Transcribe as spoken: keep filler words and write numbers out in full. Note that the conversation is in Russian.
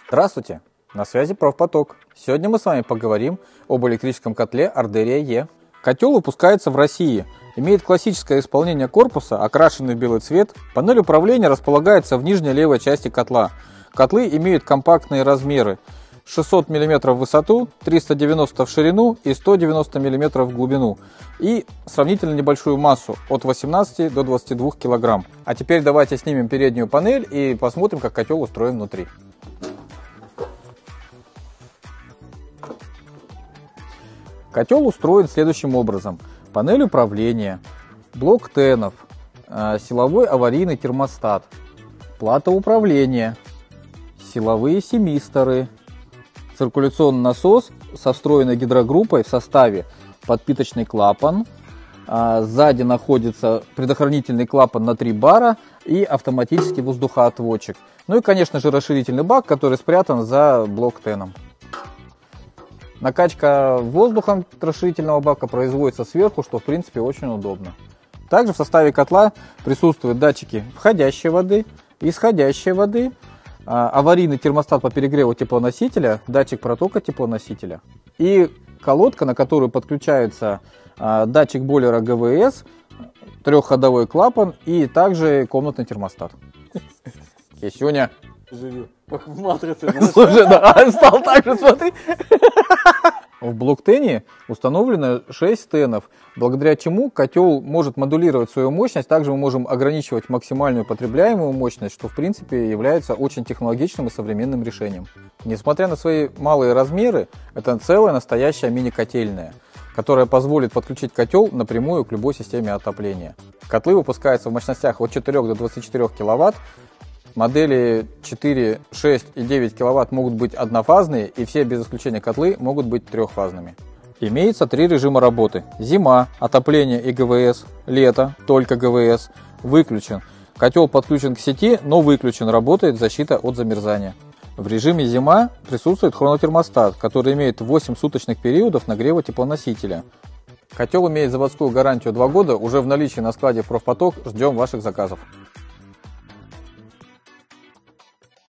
Здравствуйте, на связи Профпоток. Сегодня мы с вами поговорим об электрическом котле Ардерия Е. Котел выпускается в России, имеет классическое исполнение корпуса, окрашенный в белый цвет. Панель управления располагается в нижней левой части котла. Котлы имеют компактные размеры: шестьсот миллиметров в высоту, триста девяносто в ширину и сто девяносто миллиметров в глубину, и сравнительно небольшую массу от восемнадцати до двадцати двух килограмм. А теперь давайте снимем переднюю панель и посмотрим, как котел устроен внутри. Котел устроен следующим образом: панель управления, блок тенов, силовой аварийный термостат, плата управления, силовые семисторы, циркуляционный насос со встроенной гидрогруппой в составе, подпиточный клапан, сзади находится предохранительный клапан на три бара и автоматический воздухоотводчик. Ну и, конечно же, расширительный бак, который спрятан за блок-теном. Накачка воздухом расширительного бака производится сверху, что в принципе очень удобно. Также в составе котла присутствуют датчики входящей воды, исходящей воды, аварийный термостат по перегреву теплоносителя, датчик протока теплоносителя и колодка, на которую подключается датчик бойлера ГВС, трехходовой клапан и также комнатный термостат. Кисюня. Живи. Как в матрице. Слушай, да, стал так же, смотри. В блок-тене установлено шесть тенов, благодаря чему котел может модулировать свою мощность. Также мы можем ограничивать максимальную потребляемую мощность, что в принципе является очень технологичным и современным решением. Несмотря на свои малые размеры, это целая настоящая мини-котельная, которая позволит подключить котел напрямую к любой системе отопления. Котлы выпускаются в мощностях от четырёх до двадцати четырёх киловатт. Модели четыре, шесть и девять киловатт могут быть однофазные, и все без исключения котлы могут быть трехфазными. Имеется три режима работы: зима, отопление и ГВС, лето, только ГВС, выключен. Котел подключен к сети, но выключен, работает защита от замерзания. В режиме зима присутствует хронотермостат, который имеет восемь суточных периодов нагрева теплоносителя. Котел имеет заводскую гарантию два года, уже в наличии на складе Профпоток, ждем ваших заказов.